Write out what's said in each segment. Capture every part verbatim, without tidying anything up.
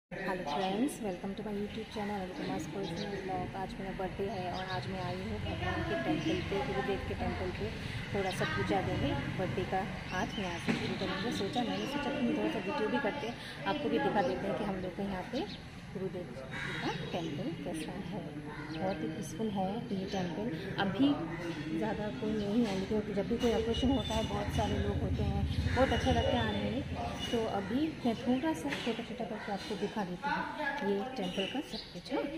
Hello friends, welcome to my YouTube channel Anupama's personal blog. आज मेरा birthday है और आज मैं आई हूँ भगवान के टेंपल पे, गुरुदेव के टेंपल पे थोड़ा सा पूजा देंगे। बर्थडे का आज यहाँ से शुरू करेंगे। सोचा मैंने सोचा कि थोड़ा सा वीडियो भी करते हैं, आपको भी दिखा देते हैं कि हम लोग के यहाँ पे गुरुदेव का टेंपल कैसा है। बहुत ही पीसफुल है ये टेंपल। अभी ज़्यादा कोई नहीं है, लेकिन जब भी कोई ऑपरेशन होता है बहुत सारे लोग होते हैं, बहुत अच्छा लगता है आने में। तो अभी मैं थोड़ा सा छोटा छोटा करके आपको दिखा देती हूँ ये टेंपल का सब कुछ है।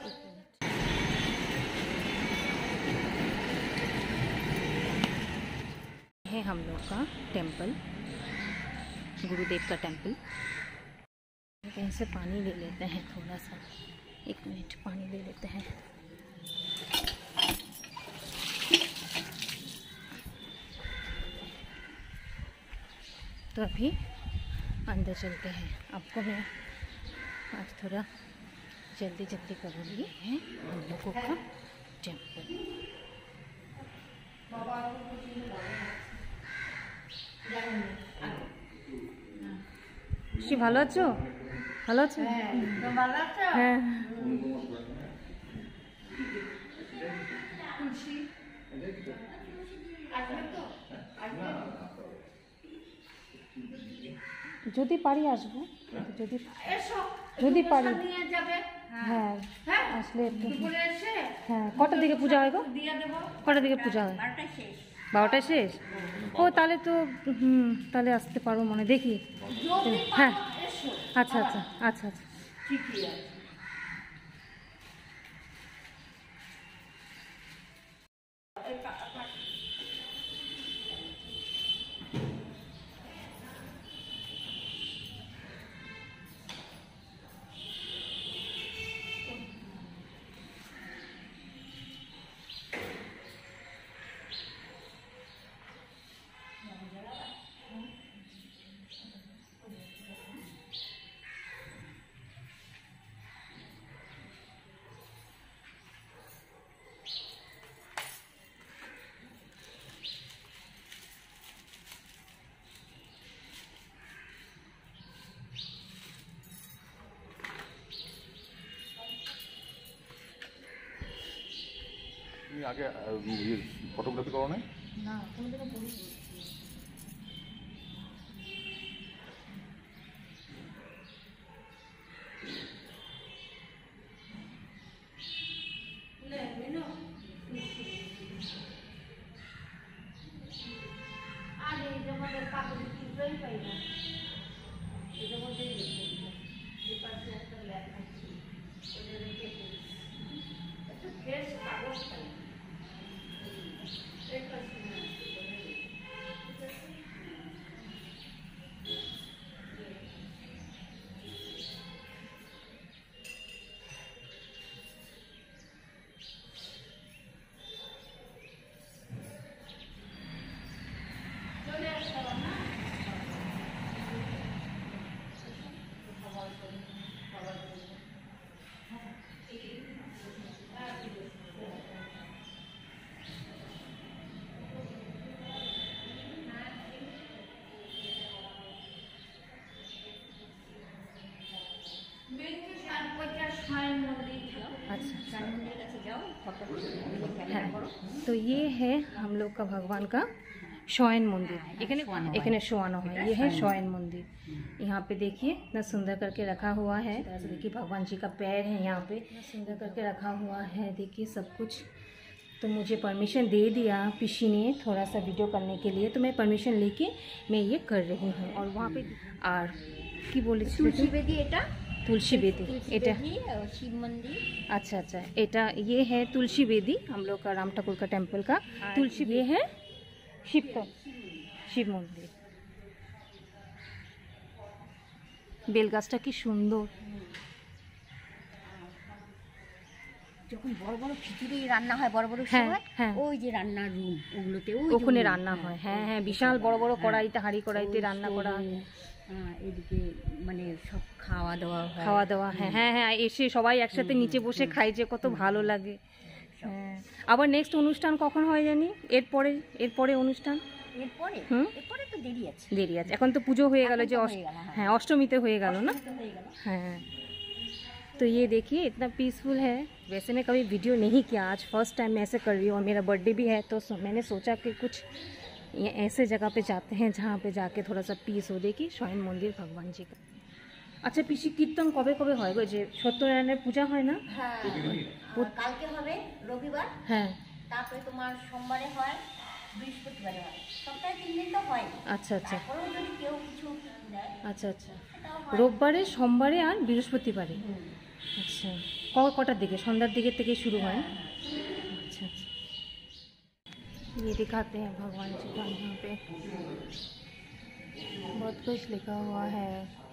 है हम लोग का टेंपल, गुरुदेव का टेंपल। कहीं से पानी ले लेते हैं, थोड़ा सा एक मिनट पानी ले लेते हैं। तो अभी अंदर चलते हैं। आपको मैं आज थोड़ा जल्दी जल्दी करूँगी है हम लोगों का टेंपल। খুশি ভালো আছো? ভালো আছো? হ্যাঁ। যদি পারি আসবো, যদি যদি পারি হ্যাঁ আসলে একটু। হ্যাঁ, কটার দিকে পূজা হয় গো? কটার দিকে পূজা হয়? বারোটায় শেষ। ও তাহলে তো হুম তাহলে আসতে পারবো মনে, দেখি। হ্যাঁ আচ্ছা আচ্ছা আচ্ছা আচ্ছা ঠিকই আছে। আগে ফটোগ্রাফি করো না? না, কোনোদিনও করিনি। আরে আমাদের কাগজের টুকরোই পাই না, এটা মধ্যেই লিখে দিল যে পাশে একটা লেখা আছে ওটা রেখে দিই। এটা ফ্রেশ কাগজ পাই এটা শুনে हाँ, तो ये है हम लोग का भगवान का शयन मंदिर। एखने शोवानो है, ये है शयन मंदिर। यहाँ पे देखिए इतना सुंदर करके रखा हुआ है। देखिए भगवान जी का पैर है यहाँ पे, इतना सुंदर करके रखा हुआ है। देखिए सब कुछ। तो मुझे परमिशन दे दिया पिशी ने थोड़ा सा वीडियो करने के लिए, तो मैं परमिशन लेके मैं ये कर रही हूँ। और वहाँ पे और की बोले तुलसी बेदी, एटा तुलसी बेदी, एटा शिव मंदिर। अच्छा अच्छा, एटा ये है तुलसी बेदी हम लोग का राम ठाकुर का टेंपल का तुलसी। ये है शिव का शिव मंदिर। बेल गाछटा की सुंदर। যখন বড় বড় খিচুড়ি রান্না হয়, বড় বড় সময় ওই যে রান্নার রুম ওগুলোতে ওখানে রান্না হয়। হ্যাঁ হ্যাঁ, বিশাল বড় বড় কড়াইতে হাঁড়ি কড়াইতে রান্না করা হয়। হ্যাঁ, এদিকে মানে সব খাওয়া দাওয়া হয়, খাওয়া দাওয়া হ্যাঁ হ্যাঁ হ্যাঁ, এসে সবাই একসাথে নিচে বসে খাই, যে কত ভালো লাগে। হ্যাঁ, আবার নেক্সট অনুষ্ঠান কখন হয় জানি? এরপরে এরপরে অনুষ্ঠান এরপরে এরপরে তো দেরি আছে, দেরি আছে। এখন তো পুজো হয়ে গেল, যে হ্যাঁ অষ্টমীতে হয়ে গেল না? হ্যাঁ, तो ये देखिए इतना पीसफुल है। वैसे मैं कभी वीडियो नहीं किया, आज फर्स्ट टाइम मैं ऐसे कर रही हूँ और मेरा बर्थडे भी है, तो मैंने सोचा कि कुछ ये ऐसे जगह पे जाते हैं जहाँ पे जाके थोड़ा सा पीस हो। देखिए शयन मंदिर भगवान जी का। अच्छा পিসি কীর্তন কবে কবে হয় গো? যে সত্যনারায়ণের পূজা হয় না? হ্যাঁ, কালকে হবে রবিবার। হ্যাঁ, তারপরে তোমার সোমবারে হয়, বৃহস্পতিবারে হয়, সপ্তাহে তিন দিন তো হয়। আচ্ছা আচ্ছা তারপরেও যদি কেউ কিছু দেয় আচ্ছা আচ্ছা, রোববারে, সোমবারে আর বৃহস্পতিবারে। আচ্ছা, ক কটার দিকে? সন্ধ্যার দিকে থেকে শুরু হয়। अच्छा अच्छा, ये दिखाते हैं भगवान जी का। यहाँ पे बहुत कुछ लिखा हुआ है।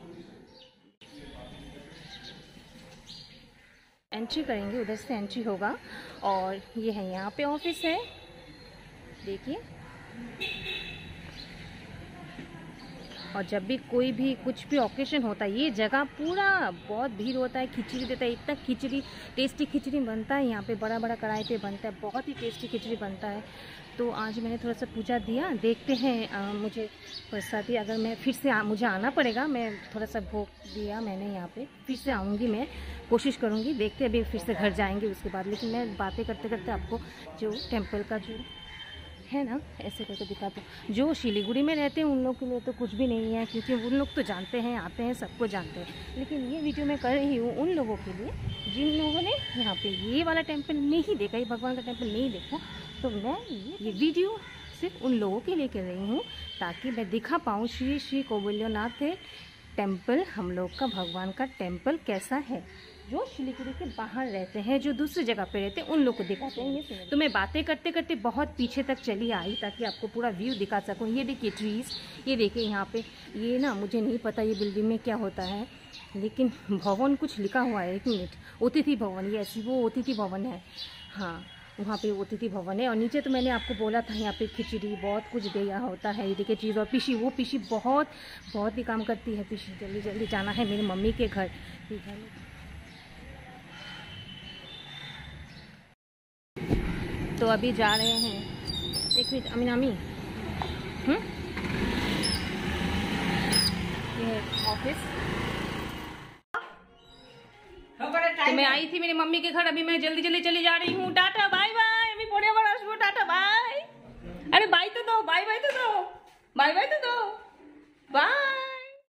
एंट्री करेंगे, उधर से एंट्री होगा। और ये है यहाँ पे ऑफिस है, देखिए। और जब भी कोई भी कुछ भी ओकेशन होता है, ये जगह पूरा बहुत भीड़ होता है, खिचड़ी देता है। इतना खिचड़ी, टेस्टी खिचड़ी बनता है यहाँ पे, बड़ा बड़ा कढ़ाई पे बनता है, बहुत ही टेस्टी खिचड़ी बनता है। तो आज मैंने थोड़ा सा पूजा दिया, देखते हैं आ, मुझे प्रसादी, अगर मैं फिर से आ, मुझे आना पड़ेगा। मैं थोड़ा सा भोग दिया मैंने यहाँ पे, फिर से आऊँगी, मैं कोशिश करूँगी। देखते अभी फिर से घर जाएंगे उसके बाद। लेकिन मैं बातें करते करते आपको जो टेम्पल का जो है ना, ऐसे करके दिखाते हैं। जो शिलीगुड़ी में रहते हैं उन लोग के लिए तो कुछ भी नहीं है, क्योंकि उन लोग तो जानते हैं, आते हैं, सबको जानते हैं। लेकिन ये वीडियो मैं कर रही हूँ उन लोगों के लिए जिन लोगों ने यहाँ पे ये वाला टेम्पल नहीं देखा, ये भगवान का टेम्पल नहीं देखा। तो मैं ये, ये वीडियो सिर्फ उन लोगों के लिए कर रही हूँ, ताकि मैं दिखा पाऊँ श्री श्री कोविल्यनाथ टेम्पल, हम लोग का भगवान का टेम्पल कैसा है। जो शिलीगुड़ी के बाहर रहते हैं, जो दूसरी जगह पे रहते हैं, उन लोग को दिखाते हैं। ये तो मैं बातें करते करते बहुत पीछे तक चली आई, ताकि आपको पूरा व्यू दिखा सकूँ। ये देखिए ट्रीज़, ये देखिए यहाँ पे, ये ना मुझे नहीं पता ये बिल्डिंग में क्या होता है, लेकिन भवन कुछ लिखा हुआ है। एक मिनट, अतिथि भवन, ये ऐसी वो अतिथि भवन है। हाँ, वहाँ पे अतिथि भवन है। और नीचे तो मैंने आपको बोला था यहाँ पे खिचड़ी बहुत कुछ दिया होता है। ये देखिए चीज़। और पीसी, वो पीसी बहुत बहुत ही काम करती है पीसी। जल्दी जल्दी जाना है मेरी मम्मी के घर। तो अभी जा रहे हैं। एक मिनट अमीना अमी, ये ऑफिस। तो मैं आई थी मेरी मम्मी के घर, अभी मैं जल्दी जल्दी चली जा रही हूँ। टाटा बाय बाय, अभी पड़े बड़ा शुभ, टाटा बाय। अरे बाय तो दो, बाय बाय तो दो, बाय बाय तो दो, बाय।